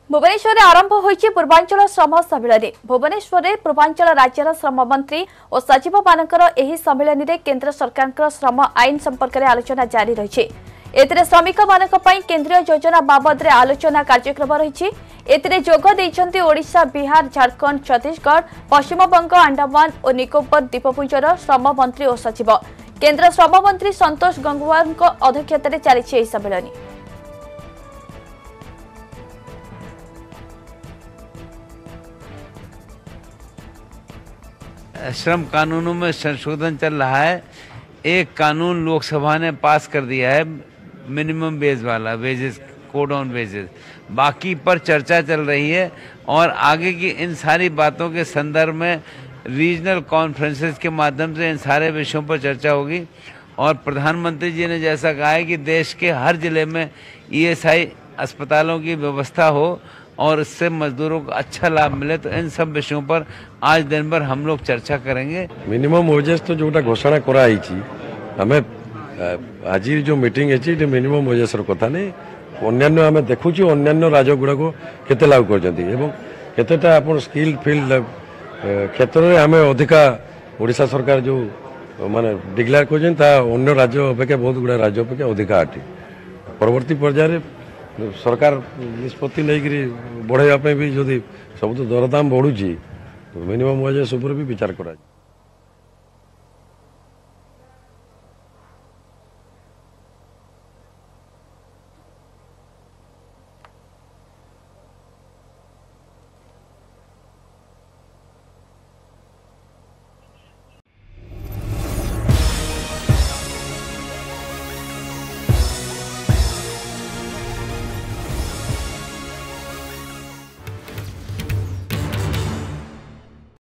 भुवनेश्वर आरंभ होइछि पूर्वांचल श्रम सम्मेलन। भुवनेश्वर पूर्वांचल राज्यर श्रम मंत्री और सचिव मानकर एही सम्मेलन में केंद्र सरकार श्रम आईन संपर्क में आलोचना जारी रही। एथिरे श्रमिक मानक पई केंद्रीय योजना बाबद रे आलोचना कार्यक्रम रही। एथिरे जोग दैछन्ति ओडिशा, बिहार, झारखंड, छत्तीसगढ़, पश्चिम बंग, अंडमान और निकोबर द्वीपपुंजर श्रम मंत्री और सचिव। केंद्र श्रम मंत्री संतोष गंगवार अध्यक्षतार चली सम्मेलन। श्रम कानूनों में संशोधन चल रहा है। एक कानून लोकसभा ने पास कर दिया है मिनिमम वेज वाला, वेजेस, कोड ऑन वेजेस। बाकी पर चर्चा चल रही है और आगे की इन सारी बातों के संदर्भ में रीजनल कॉन्फ्रेंसेस के माध्यम से इन सारे विषयों पर चर्चा होगी। और प्रधानमंत्री जी ने जैसा कहा है कि देश के हर जिले में ईएसआई अस्पतालों की व्यवस्था हो और इससे मजदूरों को अच्छा लाभ मिले, तो इन सब विषयों पर आज दिन भर हम लोग चर्चा करेंगे। मिनिमम वेजेस तो जोटा घोषणा कराई हमें आज जो मीटिंग है मिनिमम वेजेस कथा नहीं, अन्य आम देखु अन्य राज्य गुड़ाक केते लागू करतेटा आप स्किल फील्ड क्षेत्र में आम अधिका ओडिशा सरकार जो माने डिक्लेयर कर अन्य राज्य अपेक्षा बहुत गुड़ा राज्य अपेक्षा अधिका अटे। परवर्ती पर्यायर सरकार निष्पत्ति नहीं बढ़ाई भी जदि सब तो दरदाम बढ़ुची तो मिनिमम वेजेस भी विचार करा।